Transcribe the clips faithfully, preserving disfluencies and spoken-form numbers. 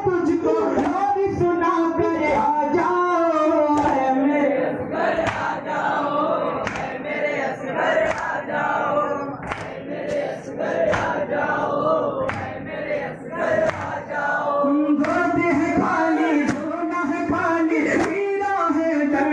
तुझको लोरी सुना कर आ जाओ, है मेरे असगर आ जाओ, है मेरे असगर आ जाओ, है मेरे असगर आ जाओ, है मेरे असगर आ जाओ। गोद है खाली झोला है खाली हीरा है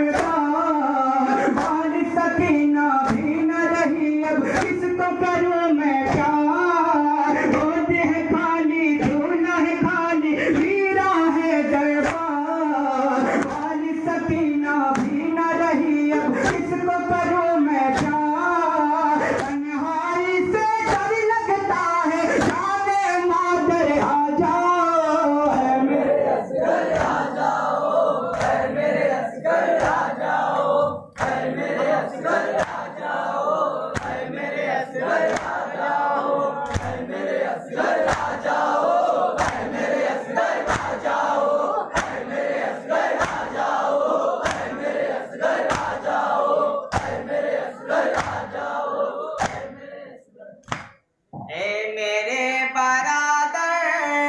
दरबार, वाली सकीना भी न रही अब किसको करूं मैं प्यार। गोद है खाली झोला है खाली हीरा है दरबार, वाली सकीना भी न रही अब किसको करूं मैं प्यार। तन्हाई से डर लगता है जाने मादर आ जाओ, है मेरे असगर आ जाओ, है मेरे असगर आ जाओ, है मेरे असगर आ जाओ, है मेरे असगर आ जाओ, है मेरे असगर आ जाओ, है मेरे असगर आ जाओ, है मेरे असगर आ जाओ, है मेरे असगर आ जाओ, है मेरे असगर आ जाओ, है मेरे असगर। ए मेरे बरादर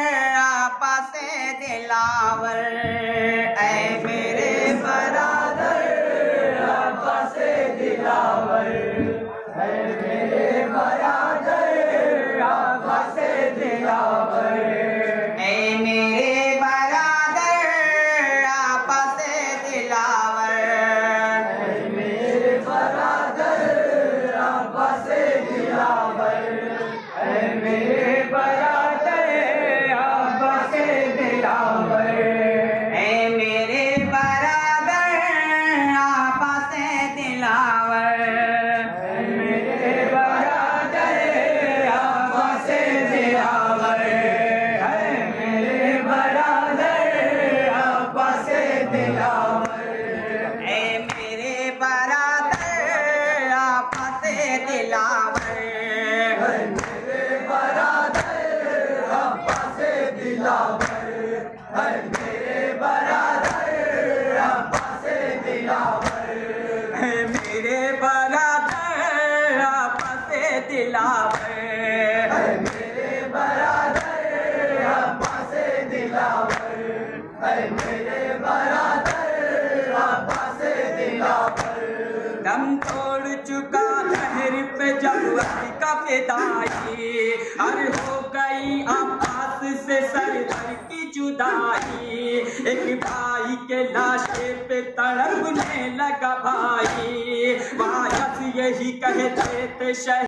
आपस दिलावर, ऐ मेरे बरादर आपस दिलावर, ऐ मेरे बरादर आपस दिलावर, ऐ मेरे बरादर आपस दिलावर, ऐ मेरे बरादर आपस दिलावर, ऐ मेरे बरादर आपस दिलावर, ऐ मेरे बरादर आपस दिलावर, ऐ मेरे बरादर आपस दिलावर, ऐ मेरे बरादर आपस दिलावर, ऐ मेरे बरादर आपस दिलावर, ऐ मेरे बरादर आपस दिलावर, ऐ मेरे बरादर आपस दिलावर, ऐ मेरे बरादर आपस दिलावर, ऐ मेरे बरादर आपस दिलावर, ऐ मेरे बरादर आपस दिलावर। दम तोड़ चुका शहर पे जब का फिदाई, हर हो गई आपास से सरदार की जुदाई, एक भाई के लाशे पे तड़पने लगा भाई, वायस यही कहते थे शहीद